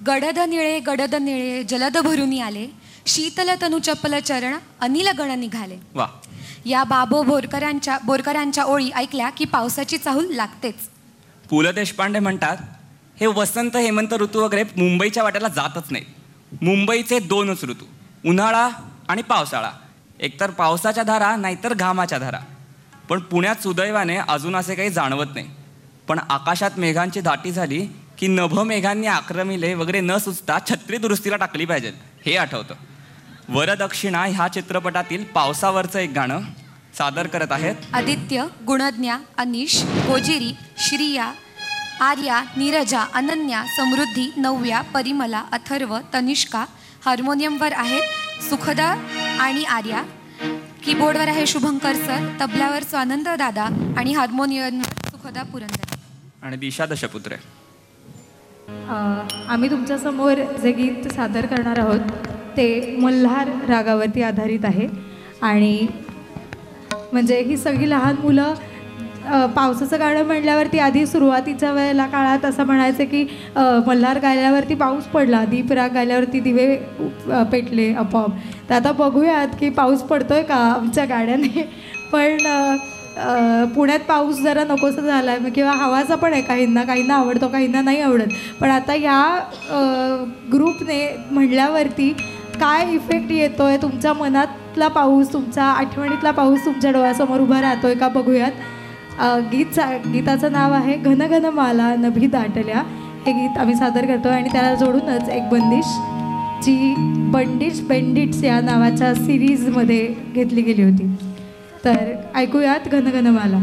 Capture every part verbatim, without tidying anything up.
गडद निळे गडद निळे जलद भरुनी आले, शीतल तनु चपल चरण अनिल गण निघाले. वा. या बाबो बोरकरांच्या बोरकरांच्या ओळी ऐकल्या की पावसाची चाहूल लागतेच. पु ल देशपांडे म्हणतात, हे वसंत हेमंत ऋतू वगैरे मुंबईच्या वाट्याला जातच नाही. मुंबईचे दोनच ऋतू, उन्हाळा आणि पावसाळा. एकतर पावसाच्या धारा नाहीतर घामाच्या धारा. पण पुण्यात सुदैवाने अजून असे काही जाणवत नाही. पण आकाशात मेघांची दाटी झाली की नभ मेघांनी आक्रमिले वगैरे न सुचता छत्री दुरुस्तीला टाकली पाहिजेत हे आठवतं. वरदक्षिणा ह्या चित्रपटातील पावसावरचं एक गाणं सादर करत आहेत आदित्य, गुणज्ञा, अनिश, गोजिरी, श्रिया, आर्या, नीरजा, अनन्या, समृद्धी, नव्या, परिमला, अथर्व, तनिष्का. हार्मोनियमवर आहेत सुखदा आणि आर्या. कीबोर्डवर आहे शुभंकर सर, तबल्यावर स्वानंद दादा आणि हार्मोनियमवर सुखदा पुरंदर आणि दिशा दशपुत्रे. आम्ही तुमच्यासमोर जे गीत सादर करणार आहोत ते मल्हार रागावरती आधारित आहे. आणि म्हणजे ही सगळी लहान मुलं पावसाचं गाणं म्हणल्यावरती आधी सुरुवातीच्या वेळेला काळात असं म्हणायचं की मल्हार गायल्यावरती पाऊस पडला, दीप राग गायल्यावरती दिवे पेटले आपोआप. तर आता बघूयात की पाऊस पडतोय का आमच्या गाण्याने. पण पुण्यात पाऊस जरा नकोसा झाला आहे किंवा हवाचा पण आहे. काहींना काहींना आवडतो, काहींना नाही आवडत. पण आता या ग्रुपने म्हणल्यावरती काय इफेक्ट येतो आहे, तुमच्या मनातला पाऊस, तुमच्या आठवणीतला पाऊस तुमच्या डोळ्यासमोर उभा राहतो आहे का बघूयात. गीत गीताचं नाव आहे घन घन माला नभी दाटल्या. हे गीत आम्ही सादर करतो आणि त्याला जोडूनच एक बंदिश जी बंडिश बेंडिट्स या नावाच्या सिरीजमध्ये घेतली गेली होती. तर ऐकूयात घन घन माला.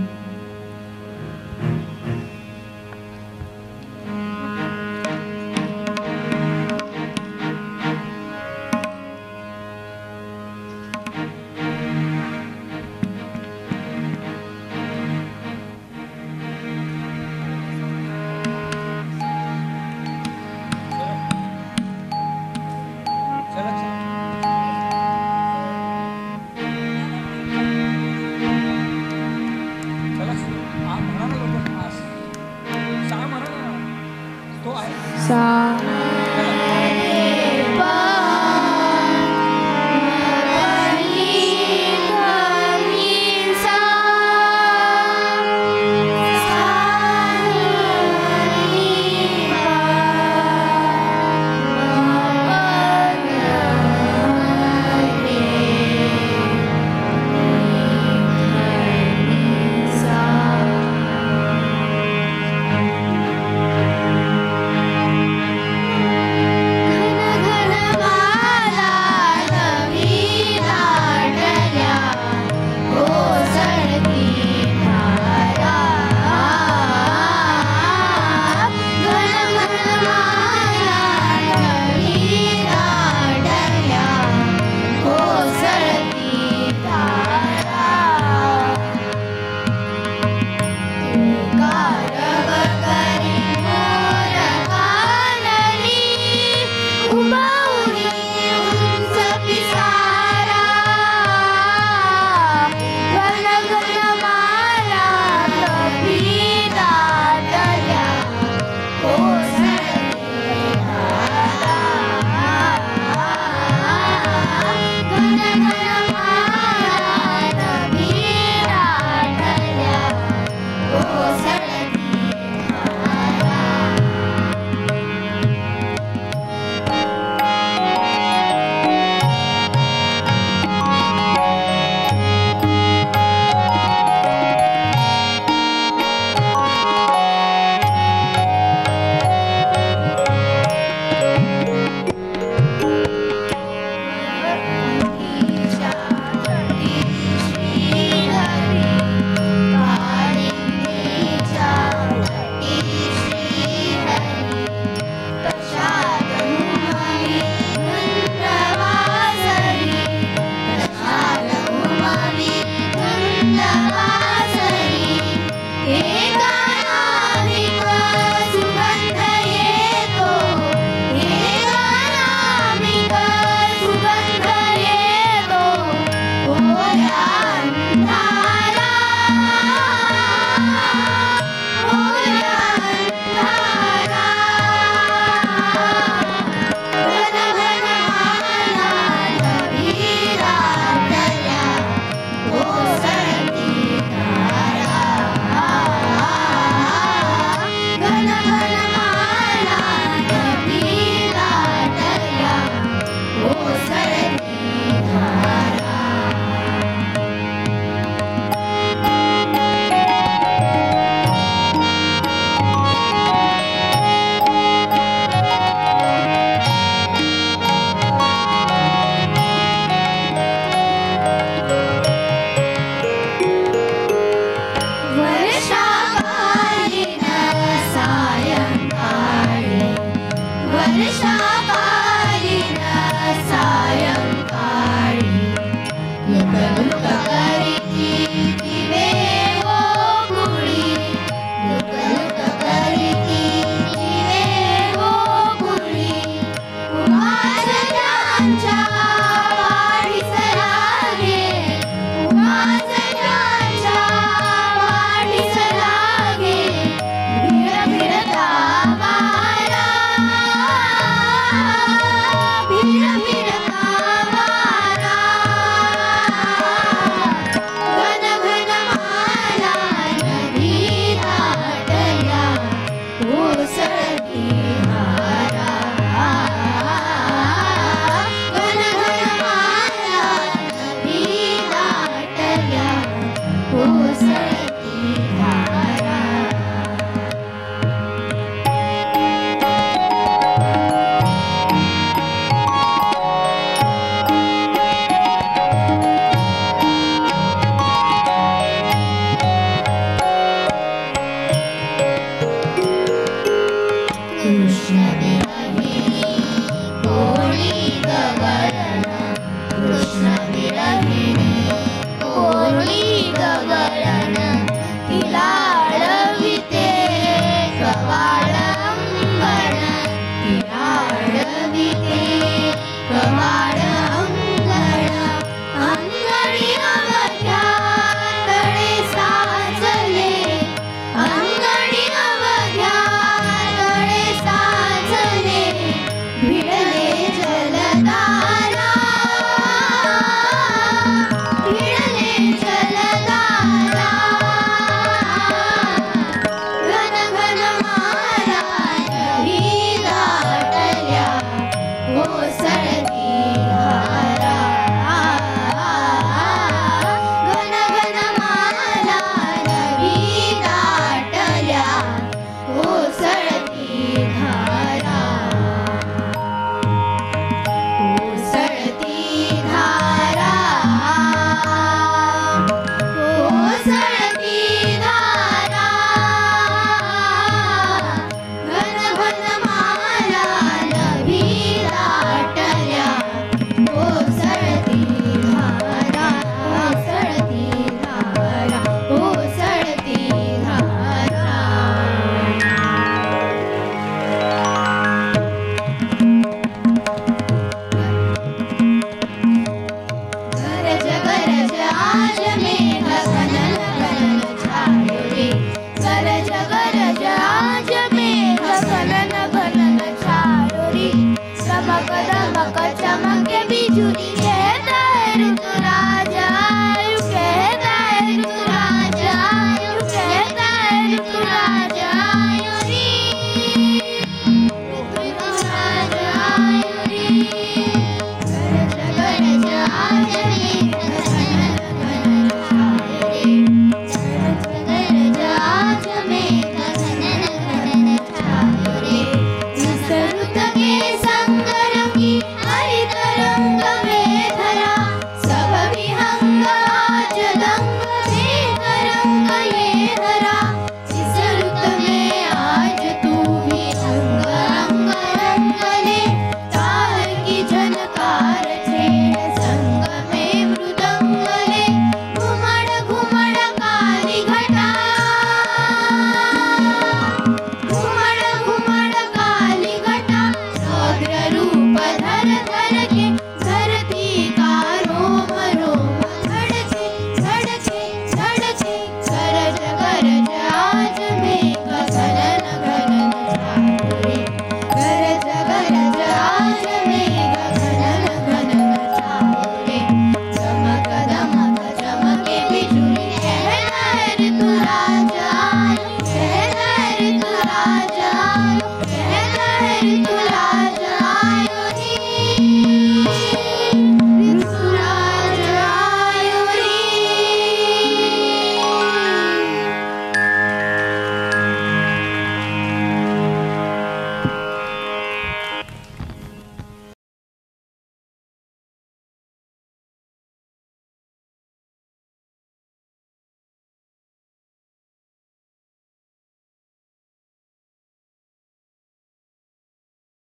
पंचायत